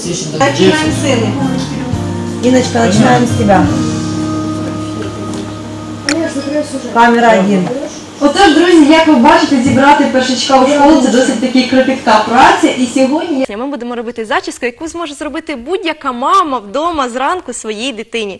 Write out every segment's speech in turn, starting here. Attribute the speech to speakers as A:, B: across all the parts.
A: Начинаем с Инны. Инночка, начинаем с тебя. Камера 1.
B: Отож, друзі, як ви бачите, зібрати першачка у школу – це досить таки кропітка праця. І сьогодні
C: Ми будемо робити зачіску, яку зможе зробити будь-яка мама вдома зранку своїй дитині.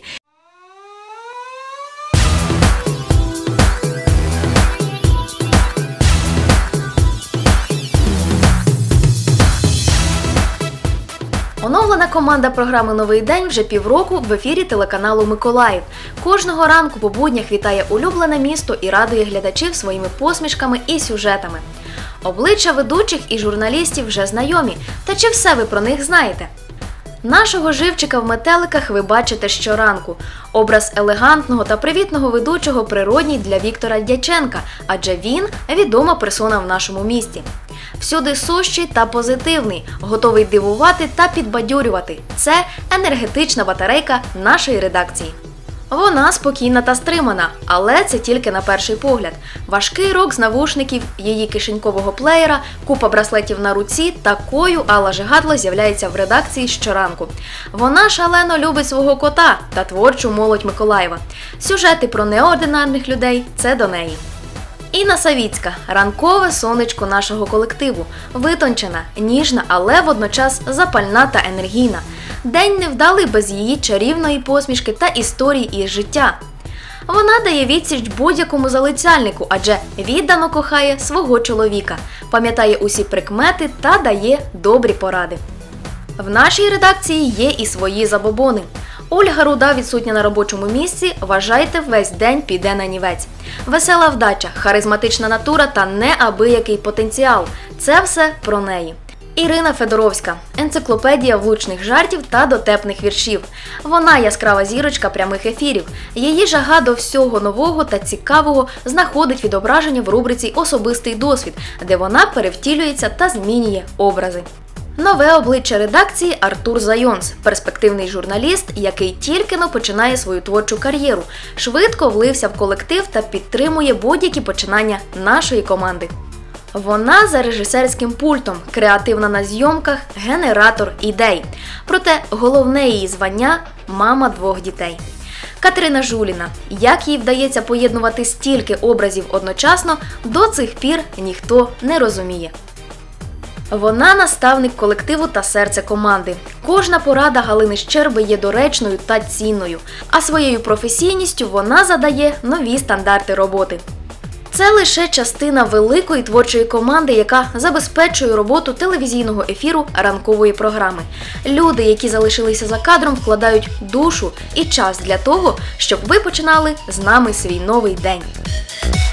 D: Оновлена команда програми «Новий день» вже півроку в ефірі телеканалу «Миколаїв». Кожного ранку по буднях вітає улюблене місто і радує глядачів своїми посмішками і сюжетами. Обличчя ведучих і журналістів вже знайомі. Та чи все ви про них знаєте? Нашого живчика в метеликах ви бачите щоранку. Образ елегантного та привітного ведучого природній для Віктора Дяченка, адже він – відома персона в нашому місті. Всюди сущий та позитивний, готовий дивувати та підбадьорювати. Це енергетична батарейка нашої редакції. Вона спокійна та стримана, але це тільки на перший погляд. Важкий рок з навушників, її кишенькового плеєра, купа браслетів на руці – такою Алла Жигадло з'являється в редакції щоранку. Вона шалено любить свого кота та творчу молодь Миколаєва. Сюжети про неординарних людей – це до неї. Інна Савіцька – ранкове сонечко нашого колективу. Витончена, ніжна, але водночас запальна та енергійна. День невдалий без її чарівної посмішки та історії із життя. Вона дає відсіч будь-якому залицяльнику, адже віддано кохає свого чоловіка, пам'ятає усі прикмети та дає добрі поради. В нашій редакції є і свої забобони. Ольга Руда відсутня на робочому місці, вважайте, весь день піде на нівець. Весела вдача, харизматична натура та неабиякий потенціал – це все про неї. Ірина Федоровська – енциклопедія влучних жартів та дотепних віршів. Вона яскрава зірочка прямих ефірів. Її жага до всього нового та цікавого знаходить відображення в рубриці «Особистий досвід», де вона перевтілюється та змінює образи. Нове обличчя редакції Артур Зайонс – перспективний журналіст, який тільки-но починає свою творчу кар'єру, швидко влився в колектив та підтримує будь-які починання нашої команди. Вона за режисерським пультом, креативна на зйомках, генератор ідей. Проте головне її звання – мама 2 дітей. Катерина Жуліна. Як їй вдається поєднувати стільки образів одночасно, до цих пір ніхто не розуміє. Вона наставник колективу та серце команди. Кожна порада Галини Щерби є доречною та цінною, а своєю професійністю вона задає нові стандарти роботи. Це лише частина великої творчої команди, яка забезпечує роботу телевізійного ефіру ранкової програми. Люди, які залишилися за кадром, вкладають душу і час для того, щоб ви починали з нами свій новий день.